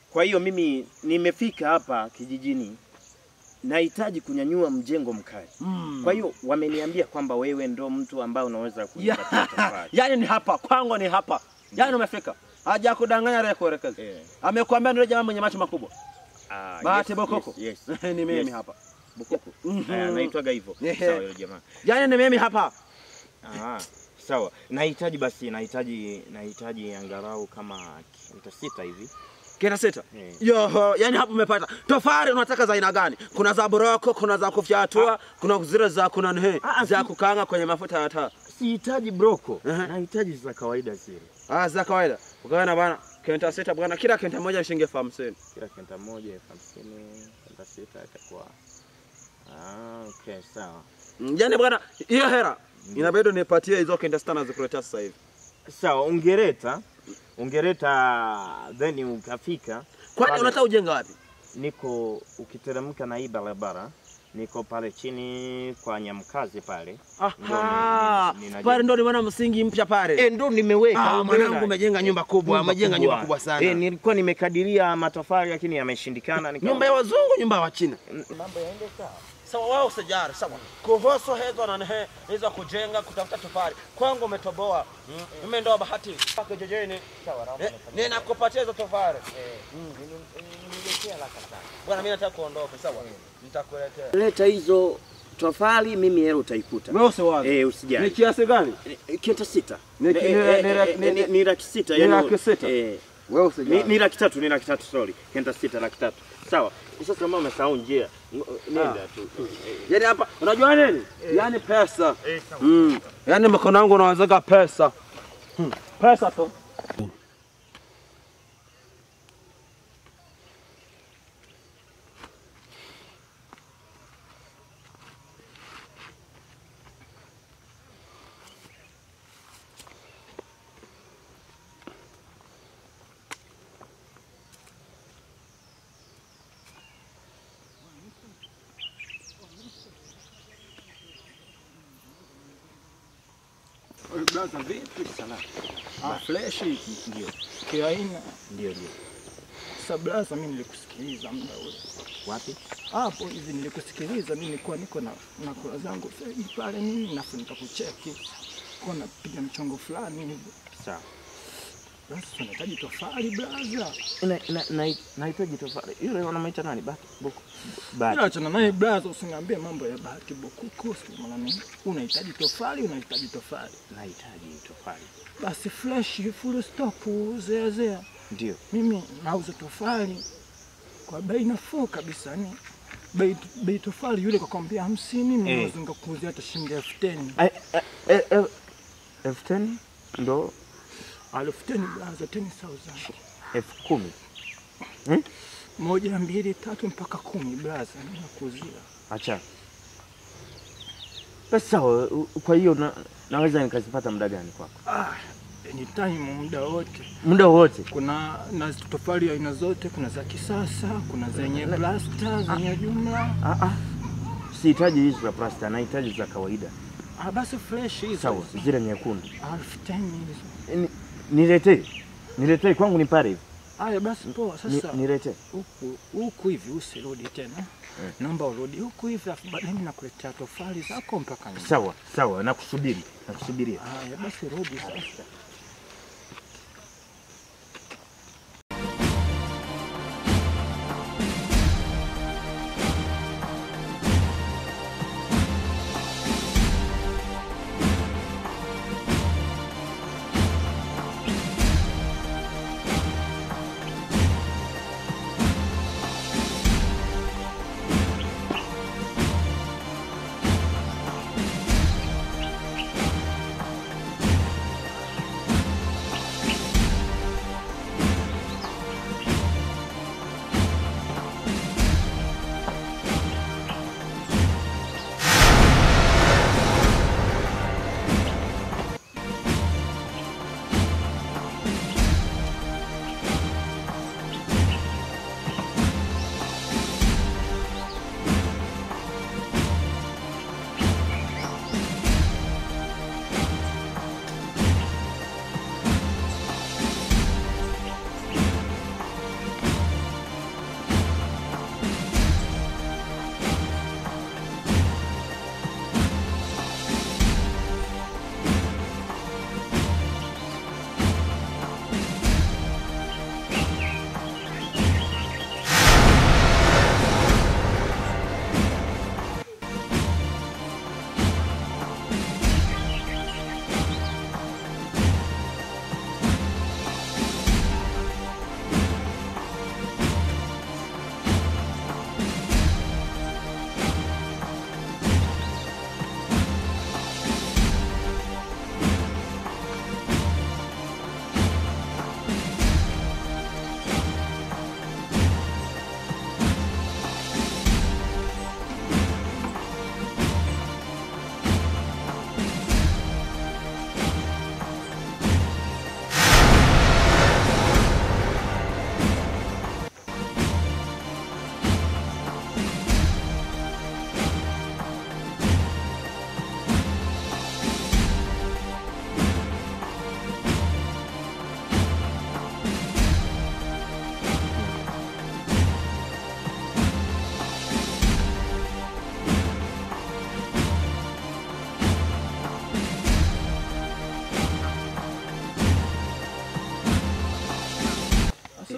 Kwa hiyo mimi nimefika hapa kijijini, nahitaji kunyanyua mjengo mkali. Kwa hiyo wameniambia kwamba wewe ndo mtu ambaye unaweza kunipatia tofali. Yaani ni hapa, kwangu ni hapa. Yaani umefika. Haja kudanganya ile kuelekeza. Amekuambia ndio jamaa mwenye macho makubwa. Bahati Bokoko. Yes. Ni mimi hapa. Bokoko. Naitwaga hivyo. Sawa yule jamaa. Yaani ni mimi hapa. Sawa. Nahitaji angalau kama kilomita 6 hivi. Kila sita. Yo, yani hapo umepata. Tofali unataka za aina gani? Kuna za boroko, kuna za kufyatua, kuna zile za kuna nhe, za kukaanga kwenye mafuta ya taa. Sihitaji broko. Nahitaji za kawaida zile. Za kawaida. Ukaona bwana, kenta sita bwana, kila kenta moja shilingi 50. Kila kenta moja 50, kenta sita itakuwa. Okay, sawa. Yani bwana, hiyo hera inabidi nipatie hizo kenta sita na zikuletea sasa hivi. Sawa, ungereta then ukafika. Kwani unataka ujenga wapi? Niko ukiteremka na hii barabara, niko pale chini kwa Nyamkazi pale. Pale ndo nimeona msingi mpya pale. Ndo nimeweka. Mwanangu umejenga nyumba kubwa, umejenga nyumba kubwa sana. Nilikuwa nimekadiria matofali lakini yameshindikana. Nyumba ya wazungu, nyumba ya Wachina. Mambo yaende sawa. Sawa wao usijari, sawa. Kuhusu hizo na hizo kujenga kutafuta tofali. Kwangu umetoboa. Mimi ndo bahati. Paka jojeni. Sawa, ninakupatia hizo tofali. Niletea haraka sana. Bwana mimi nataka kuondoka, sawa? Nitakuletea. Leta hizo tofali, mimi hela utaikuta. Wewe usiwaze. Usijali. Ni kiasi gani? Kenta 6. Ni laki 6. Ni laki 6. Wewe usijali. Ni laki 3, sorry. Kenta 6 laki 3. Sawa. Sasa kama umesahau njia, nenda tu. Yaani hapa unajua nini? Yaani pesa. Yaani mkono wangu unaanzaga pesa. Pesa tu. Blaza vipi salama? Fresh Ndio. Kiaina. Ndio. Sasa blaza mimi nilikusikiliza muda ule. Wapi? Hapo hivi nilikusikiliza, mimi nilikuwa niko na kula zangu pale nini nafu nikakucheki. Kwa napiga mchongo fulani hivi. Sawa. Basi tunahitaji tofali blaza. Nahitaji tofali. Yule unamaita nani? Boko. Acha na naye blaza, usiniambie mambo ya Bahati Bokoko, maana nini? Unahitaji tofali. Nahitaji tofali. Basi fresh full stop zea. Ndio. Mimi nauza tofali kwa bei nafuu kabisa, ni bei tofali yule kakwambia 50, mimi naweza nikakuuzia hata shilingi 10,000. 10,000 ndo 10,000 blaza, 10,000. 10,000. 1, 2, 3 mpaka 10 blaza, ninakuuzia. Acha. Pesa kwa hiyo naweza nikazipata muda gani kwako? Anytime, muda wote. Kuna na tofali aina zote, kuna za kisasa, kuna zenye plaster, zenye jumla. Sihitaji hizo za plaster, nahitaji za kawaida. Basi fresh hizo. Sawa, zile nyekundu. 10,000 hizo. Niletee kwangu ni pale hivi. Haya basi poa sasa. Niletee. Huku hivi usirudi tena. Naomba urudi huku hivi afu baadaye nakuletea tofali zako mpaka nyumbani. Sawa, nakusubiria. Haya basi rudi sasa.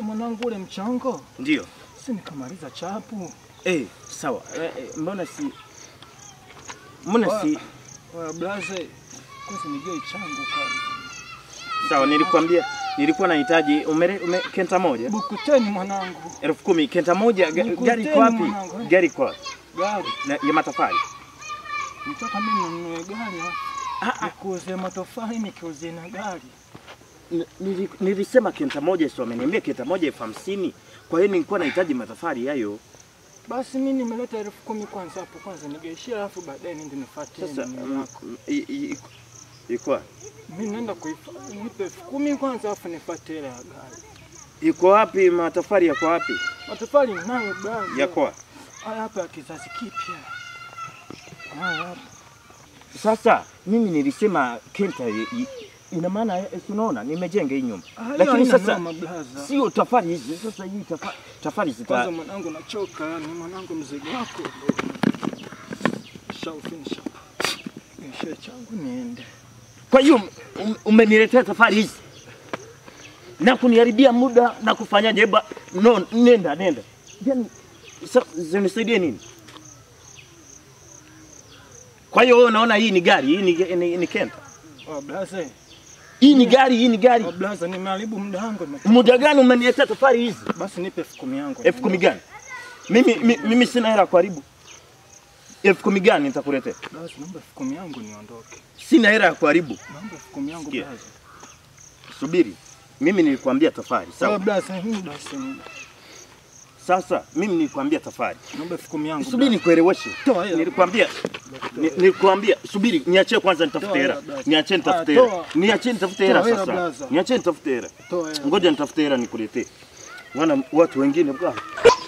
mwanangu ule mchongo. Ndio. Si nikamaliza chapu. Sawa. Mbona si blaze kwanza nigei changu kali. Sawa, nilikuwa nahitaji kenta moja. Buku 10 mwanangu. 10,000 kenta moja. Gari kwa wapi? Gari kwa gari ya matofali. Nitaka mimi ninunue gari. Nikuuze matofali nikiuze na gari. Nilisema kenta moja, sio ameniambia kenta moja 50,000. Kwa hiyo nilikuwa nahitaji matofali hayo. Basi mimi nimeleta 10,000 kwanza hapo kwanza nigeishia alafu baadaye nende nifuatie nini yako. Iko mimi naenda kuifuata nipe 10,000 kwanza alafu nifuatie ile gari. Iko wapi matofali yako wapi? Matofali nayo bado. Yako hapa kizazi kipya. Hapa. Sasa mimi nilisema kenta ina maana unaona nimejenga hii nyumba. Lakini sasa sio tofali hizi. Sasa hii tofali kwanza mwanangu nachoka, ni mwanangu mzigo wako. Shaufisha. Nishe changu niende. Kwa hiyo umeniletea tofali hizi na kuniharibia muda na kufanyaje? No, nenda. Yaani zinisaidie nini? Kwa hiyo wewe unaona hii ni gari, hii ni kenta. Blaze. Hii ni gari. Blaze nimeharibu muda wangu. Muda gani umeniletea tofali hizi? Basi nipe 10,000 yangu. 10,000 gani? Mimi sina hela kuharibu. 10,000 gani nitakuletea? Basi naomba 10,000 yangu niondoke. Sina hela ya kuharibu. Naomba 10,000 yangu blaze. Subiri. Mimi nilikwambia tofali, sawa? Blaze, basi. Sasa mimi nilikwambia tofali. Naomba 10,000 yangu. Subiri nikueleweshe. Nilikwambia subiri, niachie kwanza nitafute hela. Niachie nitafute hela sasa. Niachie nitafute hela. Ngoja nitafute hela nikuletee. Wana watu wengine